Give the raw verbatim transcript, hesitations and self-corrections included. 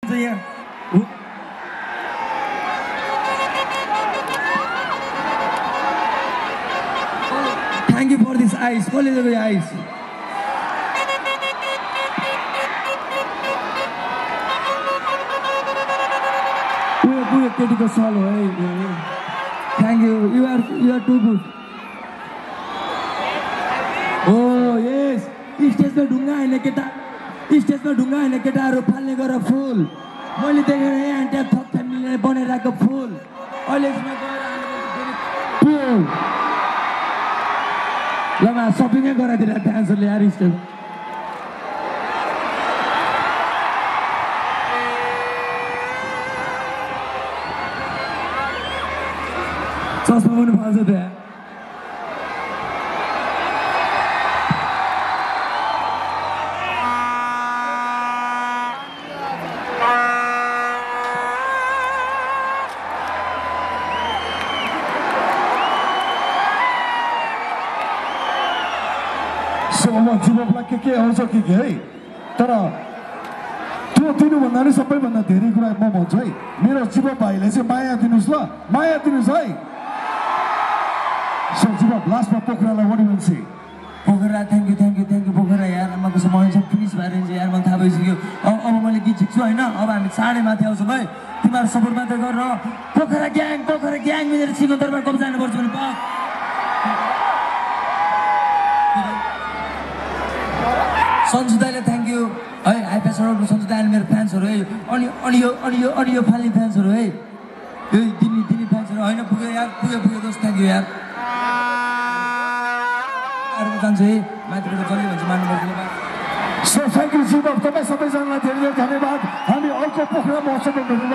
Thank you for this ice. Call it the ice. We are we are critical solo. Hey, thank you. You are you are too good. Oh yes. Stage पे ढूंगा है लेके टा stage पे ढूंगा है लेके tarot फालने करो फूल. मैले देखेर यहाँ अन्त्य थप फ्यामिलीले बनाइरहेको फूल. अहिले यसमा गएर फूल. ल म सपिङै गराइदिएर डान्सरले यार स्टेज. चस्मा पनि फाल्छ त्यहाँ. जीवोबलाई के के आउँछ कि के है तर त्यो दिनुभन्दा नि सबैभन्दा धेरै कुरा म भन्छु है मेरो जीव भाइले चाहिँ माया दिनुस् ल माया दिनुस् है सो जीव लास्टमा पोखरालाई what do you say Pokhara thank you thank you thank you Pokhara यार आमाको समय सब फिनिस भएर यार मलाई थाहा भइसक्यो अब अब मैले गीत सिक्छु होइन अब हामी साढे माथि आउँछौँ है तिमीहरू सपोर्ट मात्रै गर पोखरा ग्याङ पोखरा ग्याङ मिलेर सिंहदरबार कब जानुपर्छ भने पा सन्जुदाले थ्याङ्क यू है हाई प्यासरहरू सन्जुदाले मेरो फ्यान्सहरू है अनि अनि यो अनि यो अनि यो फाल्ने फ्यान्सहरू है यो दिने दिने फ्यान्सहरू होइन पुग्यो यार पुग्यो पुग्यो दोस्त थ्याङ्क यू यार अरू जान्छु है माथिबाट जल्दी भन्छ मान्नुपर्छ सो थ्याङ्क यू जीव तपाईँ सबैजनालाई धेरै धेरै धन्यवाद हामी अर्को पोखरा महोत्सवमा